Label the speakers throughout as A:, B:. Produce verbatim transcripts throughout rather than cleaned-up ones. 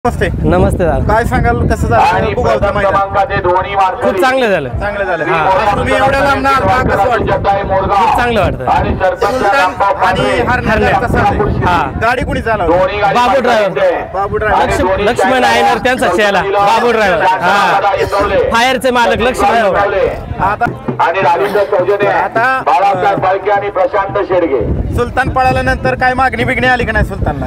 A: नमस्ते.
B: नमस्ते दादा.
A: काय सांगाल कसं झालं बुगावचं मैदान?
B: खूप चांगलं झालं.
A: चांगलं झालं. तुम्ही एवढ्या लांब आला कसं वाटतं?
B: खूप चांगलं वाटतं.
A: सुलतान आणि हरण्या कसं आहे?
B: हा
A: गाडी कुणी चालवली?
B: बाबू ड्रायव्हर.
A: बाबू ड्रायव्हर.
B: लक्ष्मण आयनर त्यांचा चेला बाबू ड्रायव्हर. हा फायरचे मालक लक्ष्मण.
A: आता
C: आणि राजेंद्र चौजने
A: आता
C: बाळासाहेब बाळके आणि प्रशांत शेडगे.
A: सुलतान पळाल्यानंतर काय मागणी बिगणी आली का नाही सुलतानला?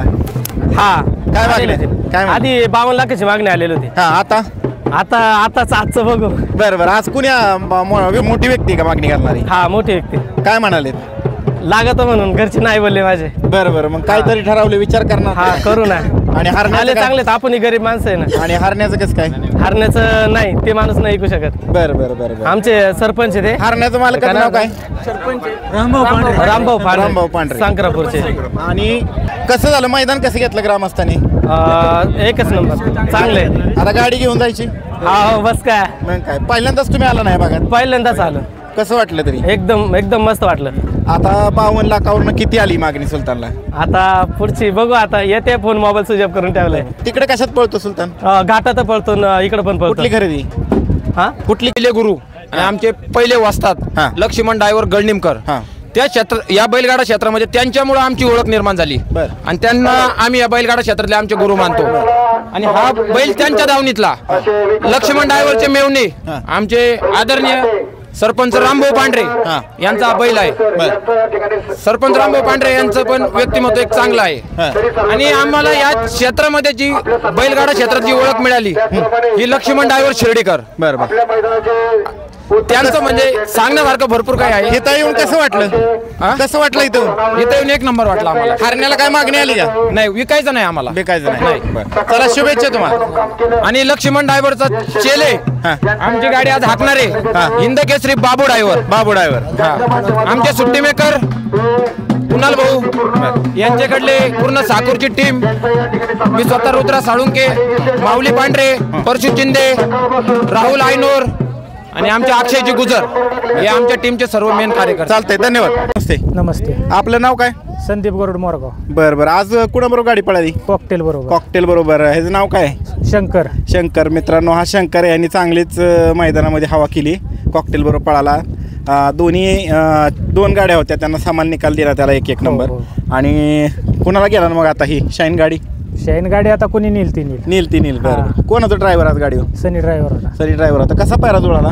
B: हा
A: काय मागणी? काय मागणी?
B: आधी बावन्न लाखाची मागणी आलेली होती.
A: हा आता
B: आता आताच आजचं बघू.
A: बरं बरं आज कुणी अं, मो- मोठी व्यक्ती का मागणी करणारी?
B: हा मोठी व्यक्ती
A: काय म्हणाले?
B: लागत म्हणून घरचे नाही बोलले माझे.
A: बरं बरं मग काहीतरी ठरवले विचार करणार
B: हा करू ना.
A: आणि
B: आले
A: हरण्याचं काय?
B: चांगले आपणही गरीब माणसं आहे ना.
A: आणि हरण्याचं कसं काय?
B: हरण्याचं नाही ते माणूस नाही ऐकू शकत.
A: बरं बरं बरं बरं
B: आमचे सरपंच आहे ते
A: हरण्याचं मालकाचं नाव काय?
B: रामभाऊ पांढरे.
A: रामभाऊ पांढरे.
B: सांक्रापूरचे.
A: आणि कसं झालं मैदान कसं घेतलं ग्रामस्थांनी?
B: अं, एकच नंबर चांगले.
A: आता गाडी घेऊन जायची
B: हा बस काय
A: मग काय पहिल्यांदाच तुम्ही आला नाही बघा
B: पहिल्यांदाच आलं.
A: कसं वाटलं तरी?
B: एकदम एकदम मस्त वाटलं.
A: आता बावन्न लाखावरनं किती आली मागणी सुलतानला?
B: आता पुढची बघू. आता येते फोन मोबाईल स्विच ऑफ करून ठेवलाय.
A: तिकडे कशात पळतो सुलतान?
B: अं, घाटात पळतो न इकडे पण पळतो.
A: कुठली खरेदी?
B: हा
D: कुठली पहिले गुरु आणि आमचे पहिले वस्ताद
A: हा.
D: लक्ष्मण ड्रायव्हर गडनिमकर.
A: हा
D: त्या क्षेत्र या बैलगाडा क्षेत्रामध्ये त्यांच्यामुळे आमची ओळख निर्माण झाली.
A: बर.
D: आणि त्यांना आम्ही या बैलगाडा क्षेत्रातले आमचे गुरु मानतो. आणि हा बैल त्यांच्या दावणीतला लक्ष्मण ड्रायव्हरचे मेवणे
A: हा.
D: आमचे आदरणीय सरपंच रामभाऊ पांढरे
A: हा.
D: यांचा हा बैल आहे. सरपंच रामभाऊ पांढरे यांचं पण व्यक्तिमत्व एक चांगलं आहे.
A: हा.
D: आणि आम्हाला या क्षेत्रामध्ये जी बैलगाडा क्षेत्रात जी ओळख मिळाली ही लक्ष्मण ड्रायव्हर शिर्डीकर.
A: बरं बरं.
D: त्यांचं म्हणजे सांगण्यासारखं भरपूर काय आहे.
A: इथं येऊन कसं वाटलं?
D: हा?
A: कसं वाटलं इथं?
D: इथं येऊन एक नंबर वाटला आम्हाला.
A: हरण्याला काय मागणी आली का?
D: नाही विकायचं नाही आम्हाला.
A: बेकायचं नाही. बरं. चला शुभेच्छा तुम्हाला.
D: आणि लक्ष्मण ड्रायव्हरचा चेले
A: हा.
D: आमची गाडी आज हाकणारे हिंद केसरी बाबू ड्रायव्हर.
A: बाबू ड्रायव्हर.
D: आमचे सुट्टी मेकर कुणाल भाऊ यांच्याकडले पूर्ण साकूरची टीम. मी स्वतः रुद्रा साळुंके, माऊली पांढरे, परशु चिंदे, राहुल आयनोर आणि आमच्या अक्षयजी गुजर हे आमच्या टीमचे सर्व मेन कार्यकर्ते.
A: चालतंय धन्यवाद. नमस्ते.
E: नमस्ते.
A: आपलं नाव काय?
E: संदीप गरुड मोरगाव.
A: बरं बरं. आज कुणाबरोबर गाडी पळाली?
E: कॉकटेल बरोबर.
A: कॉकटेल बरोबर. ह्याचं नाव काय?
E: शंकर.
A: शंकर. मित्रांनो हा शंकर यांनी चांगलीच अ, मैदानामध्ये हवा केली. कॉकटेल बरोबर पळाला. अ, दोन्ही अ, दोन गाड्या होत्या त्यांना समान निकाल दिला त्याला एक एक
E: हो,
A: नंबर.
E: हो.
A: आणि कुणाला गेला ना मग आता ही शाईन गाडी?
E: शाईन गाडी आता कोणी नेल ती नेल.
A: नील ती नील. बरं
E: हा.
A: बरं. कोण होतं ड्रायव्हर आज गाडीवर?
E: सनी ड्रायव्हर होता.
A: सरी ड्रायव्हर होता. कसा पायरा जुळाला?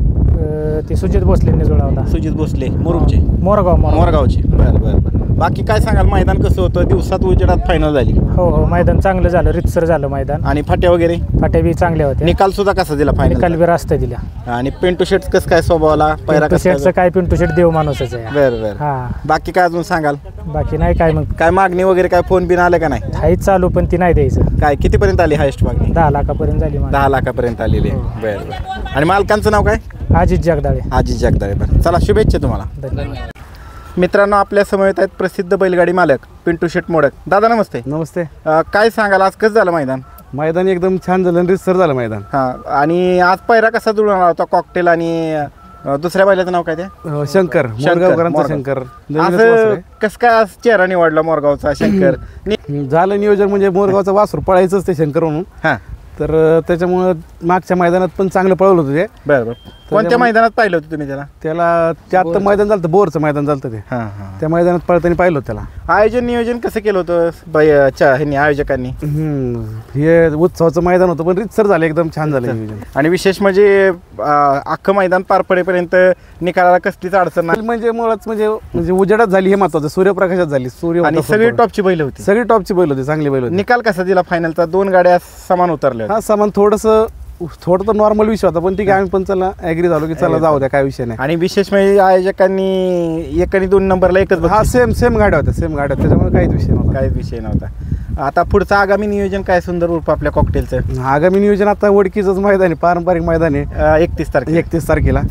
E: अं, ते सुजित भोसलेंनी जुळवला.
A: सुजित भोसले मुरुमचे
E: मोरगाव मोरगाव.
A: मोरगावचे. बरं बरं बरं. बाकी काय सांगाल मैदान कसं होतं? दिवसात उजेडात फायनल झाली
E: हो हो मैदान चांगलं झालं. रितसर झालं मैदान.
A: आणि फाट्या वगैरे
E: फाट्या बी चांगल्या होत्या.
A: निकाल सुद्धा कसा दिला
E: निकाल
A: फायनल?
E: बी रास्ता दिला.
A: आणि पेंटू शेट कसं काय स्वभावाला पायरा
E: पिंटू
A: कसं
E: शेटचं
A: काय?
E: काय पिंटू शेट देव माणूसच आहे.
A: बरं बरं.
E: हा
A: बाकी काय अजून सांगाल?
E: बाकी नाही काय मग
A: काय मागणी वगैरे काय फोन बिन आले का नाही?
E: हाईच चालू पण ती नाही द्यायचं.
A: काय कितीपर्यंत आली हायस्ट मागणी?
E: दहा लाखापर्यंत झाली मला.
A: दहा लाखापर्यंत आलेली आहे. बरं बरं. आणि मालकांचं नाव काय?
E: अजित जगदाळे.
A: आजी जगदाळे. बरं चला शुभेच्छा तुम्हाला.
E: धन्यवाद.
A: मित्रांनो आपल्या समवेत आहेत प्रसिद्ध बैलगाडी मालक पिंटू शेट मोडक. दादा नमस्ते.
F: नमस्ते.
A: अं, काय सांगाल आज कसं झालं मैदान?
F: मैदान एकदम छान झालं, रितसर झालं मैदान.
A: हां. आणि आज पायरा कसा जुळून आला होता? कॉकटेल आणि अं, दुसऱ्या बैलाचं नाव काय ते?
F: अं, शंकर मोरगावकरांचा
A: मोरगाव.
F: शंकर. नवीनच
A: असं
F: वासरू आहे.
A: कसं काय आज चेहरा निवडला मोरगावचा शंकर? नि-
F: हं, झालं नियोजन म्हणजे मोरगावचा वासरू पळायचंच ते शंकर म्हणून.
A: हां.
F: तर अं, त्याच्यामुळं मागच्या मैदानात पण चांगलं पळवलं होतं ते.
A: बरं बरं. कोणत्या मैदानात पाहिलं होतं तुम्ही त्याला?
F: त्याला ते आत्ता मैदान झालं बोरचं मैदान झालं ते.
A: हां हां.
F: त्या मैदानात पळताना पाहिलं होतं त्याला.
A: आयोजन नियोजन कसं केलं होतं बाई च्या ह्यांनी आयोजकांनी?
F: हं, हे उत्सवाचं मैदान होतं पण रितसर झालं, एकदम छान झालं नियोजन.
A: आणि विशेष म्हणजे अं, अख्खं मैदान पार पडेपर्यंत निकालाला कसलीच अडचण नाही.
F: म्हणजे मुळात म्हणजे म्हणजे उजेडात झाली हे महत्वाचं. सूर्यप्रकाशात झाली. सूर्य
A: आणि
F: होता
A: सगळी
F: समोर.
A: टॉपची बैल होती.
F: सगळी टॉपची बैल होती, चांगली बैल होती.
A: निकाल कसा दिला फायनलचा? दोन गाड्या समान उतरल्या होत्या.
F: हा सामान थोडंसं थोडं तर नॉर्मल विषय होता पण ठीक आहे. आम्ही पण चला ॲग्री झालो की चला जाऊ द्या, काय विषय नाही.
A: आणि विशेष म्हणजे आयोजकांनी एक आणि दोन नंबरला एकच
F: हा
A: बक्षीस.
F: सेम सेम गाड्या होत्या सेम गाड्या होत्या, त्याच्यामुळे काहीच विषय नव्हता.
A: काहीच विषय नव्हता. आता पुढचं आगामी नियोजन काय सुंदर उर्फ आपल्या कॉकटेलचं?
F: आगामी नियोजन आता वडकीचंच मैदान आहे, पारंपरिक मैदान आहे.
A: एकतीस तारखेला
F: एकतीस तारखेला.
A: हां.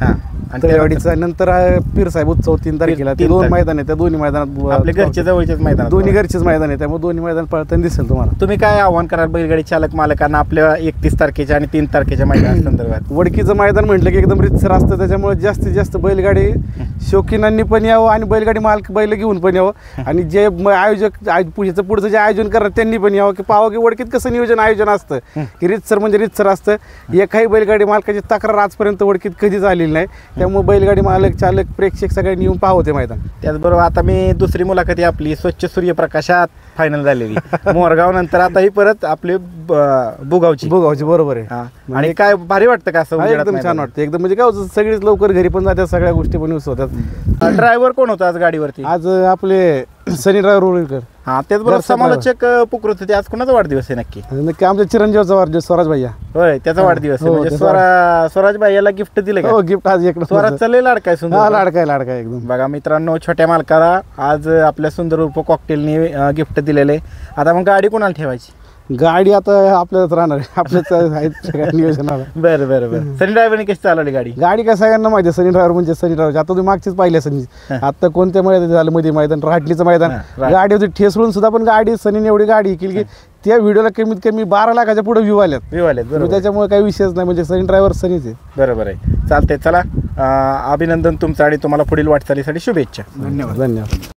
A: आणि
F: तळेवाडीचा नंतर आहे पीर साहेब उत्सव तीन तारखेला ते
A: तीन
F: दोन
A: तारखेला.
F: मैदान आहे त्या दोन्ही मैदानात
A: आपले घरचे जवळचेच मैदान
F: दोन्ही घरचेच मैदान आहे त्यामुळे दोन्ही मैदान पळताना दिसेल तुम्हाला.
A: तुम्ही काय आव्हान कराल बैलगाडी चालक मालकांना आपल्या एकतीस तारखेच्या आणि तीन तारखेच्या मैदान संदर्भात?
F: वडकीचं मैदान म्हटलं की एकदम रितसर असतं त्याच्यामुळे जास्तीत जास्त बैलगाडी शौकीनांनी पण यावं आणि बैलगाडी मालक बैल घेऊन पण यावं आणि जे म- आयोजक आय- पूजेचं पुढचं जे आयोजन करतात त्यांनी पण यावं की पाहावं की वडकीत कसं नियोजन आयोजन असतं की रितसर म्हणजे रितसर असतं. एकाही बैलगाडी मालकाची तक्रार आजपर्यंत वडकीत कधीच आलेली नाही त्यामुळे बैलगाडी मालक चालक प्रेक्षक सगळ्यांनी येऊन पाहावं ते मैदान.
A: त्याचबरोबर आता मी दुसरी मुलाखती आपली स्वच्छ सूर्यप्रकाशात फायनल झालेली मोरगाव नंतर आता ही परत आपली ब- बुगावची
F: बघावची बरोबर आहे.
A: हा. आणि काय भारी वाटतं का असं
F: हा,
A: उजेडात
F: एकदम छान
A: मैदान?
F: वाटतं एकदम म्हणजे काय होतं सगळीच लवकर घरी पण जातात सगळ्या गोष्टी पण यूज होतात.
A: ड्रायव्हर कोण होता आज गाडीवरती?
F: आज आपले सनी ड्रायव्हर रोळकर
A: हा त्याचबरोबर
F: दर्शन
A: समालोचक पुकृत होते. आज कोणाचा वाढदिवस आहे नक्की?
F: नक्की आमच्या चिरंजीवाचा वाढदिवस स्वराज भैया.
A: होय त्याचा वाढदिवस आहे
F: हो,
A: म्हणजे
F: त्याचा
A: स्वरा स्वराज भाई याला गिफ्ट दिले का?
F: हो गिफ्ट आज एक
A: स्वराजचा लय लाडका आहे
F: हा
A: सुंदर.
F: लाडका आहे लाडका आहे एकदम.
A: बघा मित्रांनो छोट्या मालकाला आज आपल्या सुंदर उर्फ कॉकटेलनी गिफ्ट दिलेले. आता मग गाडी कोणाला ठेवायची?
F: गाडी आता आपल्यालाच राहणार आहे आपल्याच आहेत सगळ्या नियोजनाला.
A: बरं बरं बरं सनी ड्रायव्हरने कशी चालवली गाडी?
F: गाडी काय सगळ्यांना माहिती आहे सनी ड्रायव्हर म्हणजे सनी ड्रायव्हर. आता तुम्ही मागचीच पाहिले सनी आता कोणत्या मैदान झालं मध्ये मैदान राटलीचं मैदान
A: हा, राट-
F: गाडी होती ठेसळून सुद्धा पण गाडी सनीने एवढी गाडी केली की त्या व्हिडिओला कमीत कमी बारा लाखाच्या पुढे व्ह्यू आल्यात.
A: विवालेत
F: म्हणजे
A: बरोबर
F: त्याच्यामुळे काही विषयच नाही म्हणजे सनी ड्रायव्हर सनीच आहे.
A: बरोबर आहे. चालतंय चला अं, अभिनंदन तुमचं आणि तुम्हाला पुढील वाटचालीसाठी शुभेच्छा. धन्यवाद.
F: धन्यवाद.